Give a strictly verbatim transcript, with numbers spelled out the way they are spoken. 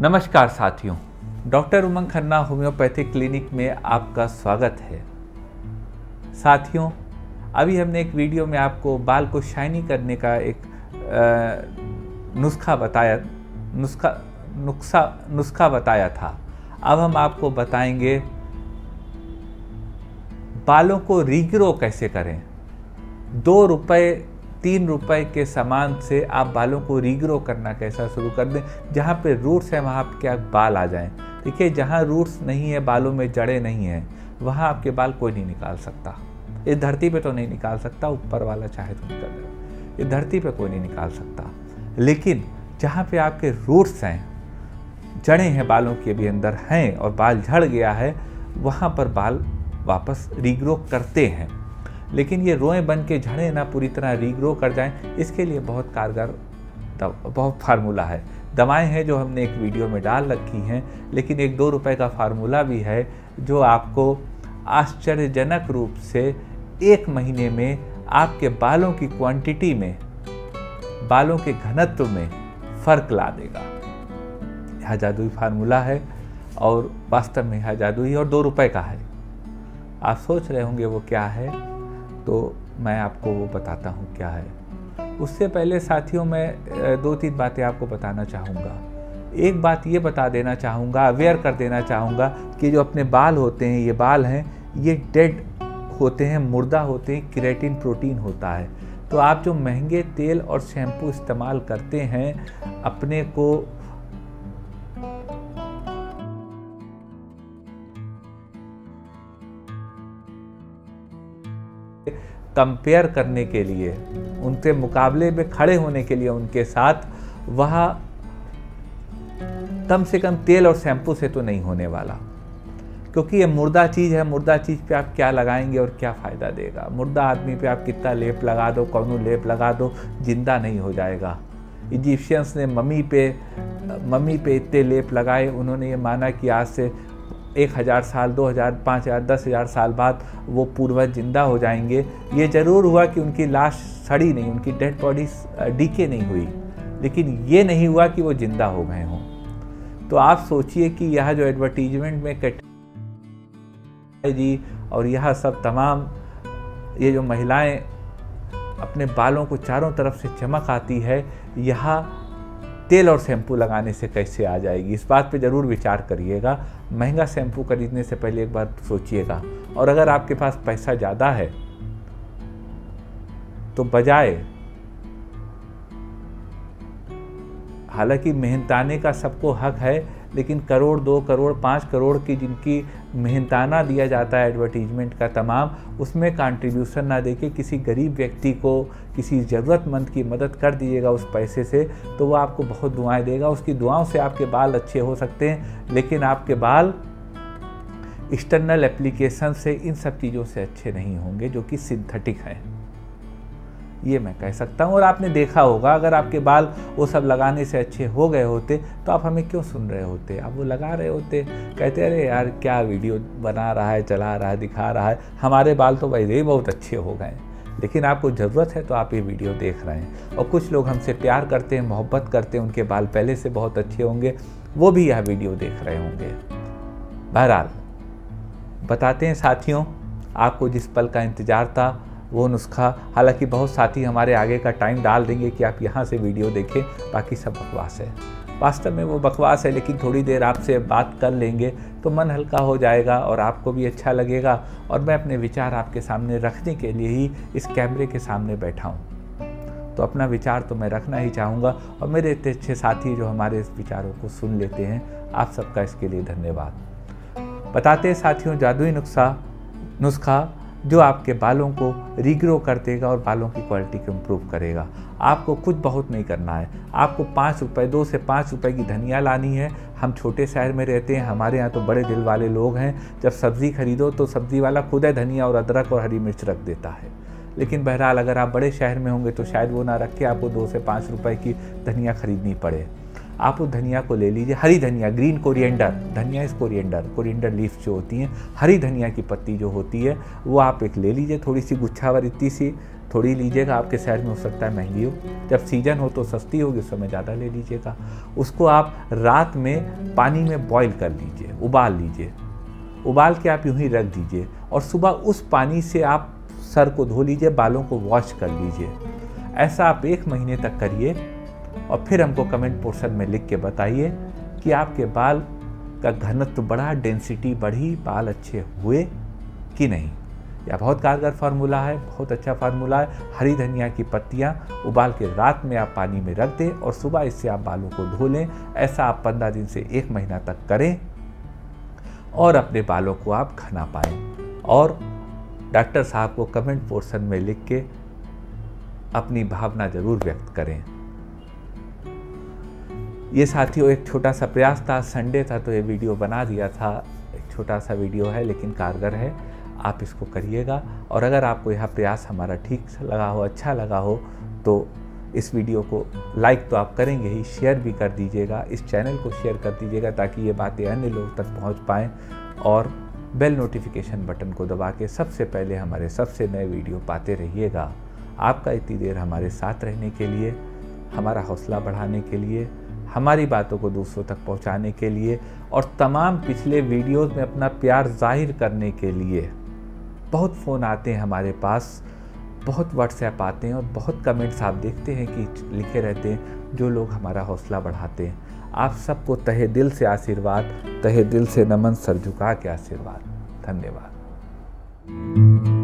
नमस्कार साथियों, doctor Umang Khanna homeopathic clinic में आपका स्वागत है। साथियों, अभी हमने एक वीडियो में आपको बाल को शाइनी करने का एक नुस्खा बताया नुस्खा नुस्खा नुस्खा बताया था। अब हम आपको बताएंगे बालों को रीग्रो कैसे करें। दो रुपए तीन रुपए के सामान से आप बालों को रीग्रो करना कैसा शुरू कर दें। जहाँ पे रूट्स हैं वहाँ आपके बाल आ जाएं। देखिए, जहाँ रूट्स नहीं है, बालों में जड़ें नहीं हैं, वहाँ आपके बाल कोई नहीं निकाल सकता। इस धरती पे तो नहीं निकाल सकता, ऊपर वाला चाहे तो निकाल दे। इस धरती पे कोई नहीं निकाल सकता। लेकिन जहाँ पे आपके रूट्स हैं, जड़ें हैं बालों के भी अंदर हैं और बाल झड़ गया है, वहाँ पर बाल वापस रीग्रो करते हैं। लेकिन ये रोएं बन के झड़े ना पूरी तरह रीग्रो कर जाएं, इसके लिए बहुत कारगर बहुत फार्मूला है। दवाएं हैं जो हमने एक वीडियो में डाल रखी हैं, लेकिन एक दो रुपए का फार्मूला भी है जो आपको आश्चर्यजनक रूप से एक महीने में आपके बालों की क्वांटिटी में, बालों के घनत्व में फर्क ला देगा। यह जादुई फार्मूला है और वास्तव में यह जादुई और दो रुपए का है। आप सोच रहे होंगे वो क्या है, तो मैं आपको वो बताता हूँ क्या है। उससे पहले साथियों, मैं दो तीन बातें आपको बताना चाहूँगा। एक बात ये बता देना चाहूँगा, अवेयर कर देना चाहूँगा कि जो अपने बाल होते हैं, ये बाल हैं, ये डेड होते हैं, मुर्दा होते हैं, केराटिन प्रोटीन होता है। तो आप जो महंगे तेल और शैम्पू इस्तेमाल करते हैं अपने को कंपेयर करने के लिए, उनके मुकाबले में खड़े होने के लिए उनके साथ, वह कम से कम तेल और शैम्पू से तो नहीं होने वाला। क्योंकि ये मुर्दा चीज़ है। मुर्दा चीज़ पे आप क्या लगाएंगे और क्या फ़ायदा देगा। मुर्दा आदमी पे आप कितना लेप लगा दो, कौन लेप लगा दो, जिंदा नहीं हो जाएगा। इजिप्शियंस ने मम्मी पे मम्मी पे इतने लेप लगाए, उन्होंने ये माना कि आज से एक हज़ार साल, दो हज़ार, पाँच हज़ार, दस हज़ार साल बाद वो पूर्वज जिंदा हो जाएंगे। ये ज़रूर हुआ कि उनकी लाश सड़ी नहीं, उनकी डेड बॉडी डीके नहीं हुई, लेकिन ये नहीं हुआ कि वो जिंदा हो गए हों। तो आप सोचिए कि यह जो एडवर्टीजमेंट में कट जी और यह सब तमाम ये जो महिलाएं अपने बालों को चारों तरफ से चमक आती है, यह तेल और शैम्पू लगाने से कैसे आ जाएगी। इस बात पे ज़रूर विचार करिएगा। महंगा शैम्पू खरीदने से पहले एक बार सोचिएगा। और अगर आपके पास पैसा ज़्यादा है तो बजाय, हालांकि मेहनताने का सबको हक है, लेकिन करोड़, दो करोड़, पाँच करोड़ की जिनकी मेहनताना दिया जाता है एडवर्टीजमेंट का तमाम, उसमें कंट्रीब्यूशन ना देके किसी गरीब व्यक्ति को, किसी ज़रूरतमंद की मदद कर दीजिएगा उस पैसे से, तो वो आपको बहुत दुआएं देगा। उसकी दुआओं से आपके बाल अच्छे हो सकते हैं, लेकिन आपके बाल एक्सटर्नल एप्लीकेशन से, इन सब चीज़ों से अच्छे नहीं होंगे जो कि सिंथेटिक हैं। ये मैं कह सकता हूँ। और आपने देखा होगा, अगर आपके बाल वो सब लगाने से अच्छे हो गए होते तो आप हमें क्यों सुन रहे होते। आप वो लगा रहे होते, कहते अरे यार क्या वीडियो बना रहा है, चला रहा है, दिखा रहा है, हमारे बाल तो वैसे ही बहुत अच्छे हो गए। लेकिन आपको ज़रूरत है तो आप ये वीडियो देख रहे हैं। और कुछ लोग हमसे प्यार करते हैं, मोहब्बत करते हैं, उनके बाल पहले से बहुत अच्छे होंगे, वो भी यह वीडियो देख रहे होंगे। बहरहाल बताते हैं साथियों, आपको जिस पल का इंतज़ार था वो नुस्खा, हालांकि बहुत साथी हमारे आगे का टाइम डाल देंगे कि आप यहाँ से वीडियो देखें, बाकी सब बकवास है। वास्तव में वो बकवास है, लेकिन थोड़ी देर आपसे बात कर लेंगे तो मन हल्का हो जाएगा और आपको भी अच्छा लगेगा। और मैं अपने विचार आपके सामने रखने के लिए ही इस कैमरे के सामने बैठा हूँ, तो अपना विचार तो मैं रखना ही चाहूँगा। और मेरे इतने अच्छे साथी जो हमारे इस विचारों को सुन लेते हैं, आप सबका इसके लिए धन्यवाद। बताते हैं साथियों, जादुई नुस्खा नुस्खा जो आपके बालों को रीग्रो कर देगा और बालों की क्वालिटी को इम्प्रूव करेगा। आपको कुछ बहुत नहीं करना है। आपको पाँच रुपये दो से पाँच रुपए की धनिया लानी है। हम छोटे शहर में रहते हैं, हमारे यहाँ तो बड़े दिल वाले लोग हैं। जब सब्ज़ी खरीदो तो सब्ज़ी वाला खुद है धनिया और अदरक और हरी मिर्च रख देता है। लेकिन बहरहाल अगर आप बड़े शहर में होंगे तो शायद वो ना रखे, आपको दो से पाँच रुपए की धनिया खरीदनी पड़े। आप उस धनिया को ले लीजिए, हरी धनिया, ग्रीन कोरिएंडर, धनिया इस कोरिएंडर, कोरिएंडर लीफ जो होती हैं, हरी धनिया की पत्ती जो होती है वो आप एक ले लीजिए, थोड़ी सी गुच्छावर इतनी सी थोड़ी लीजिएगा, आपके शहर में हो सकता है महंगी हो, जब सीजन हो तो सस्ती होगी, उस समय ज़्यादा ले लीजिएगा। उसको आप रात में पानी में बॉईल कर लीजिए, उबाल लीजिए, उबाल के आप यूं ही रख दीजिए और सुबह उस पानी से आप सर को धो लीजिए, बालों को वॉश कर लीजिए। ऐसा आप एक महीने तक करिए और फिर हमको कमेंट पोर्शन में लिख के बताइए कि आपके बाल का घनत्व बढ़ा, डेंसिटी बढ़ी, बाल अच्छे हुए कि नहीं। यह बहुत कारगर फार्मूला है, बहुत अच्छा फार्मूला है। हरी धनिया की पत्तियां उबाल के रात में आप पानी में रख दें और सुबह इससे आप बालों को धो लें। ऐसा आप पंद्रह दिन से एक महीना तक करें और अपने बालों को आप घना पाएं। और डॉक्टर साहब को कमेंट पोर्शन में लिख के अपनी भावना जरूर व्यक्त करें। ये साथियों एक छोटा सा प्रयास था, संडे था तो ये वीडियो बना दिया था। एक छोटा सा वीडियो है लेकिन कारगर है, आप इसको करिएगा। और अगर आपको यह प्रयास हमारा ठीक लगा हो, अच्छा लगा हो, तो इस वीडियो को लाइक तो आप करेंगे ही, शेयर भी कर दीजिएगा, इस चैनल को शेयर कर दीजिएगा ताकि ये बातें अन्य लोग तक पहुंच पाएँ। और बेल नोटिफिकेशन बटन को दबा के सबसे पहले हमारे सबसे नए वीडियो पाते रहिएगा। आपका इतनी देर हमारे साथ रहने के लिए, हमारा हौसला बढ़ाने के लिए, हमारी बातों को दूसरों तक पहुंचाने के लिए और तमाम पिछले वीडियोस में अपना प्यार जाहिर करने के लिए। बहुत फ़ोन आते हैं हमारे पास, बहुत व्हाट्सएप आते हैं और बहुत कमेंट्स आप देखते हैं कि लिखे रहते हैं, जो लोग हमारा हौसला बढ़ाते हैं। आप सबको तहे दिल से आशीर्वाद, तहे दिल से नमन, सर झुका के आशीर्वाद। धन्यवाद।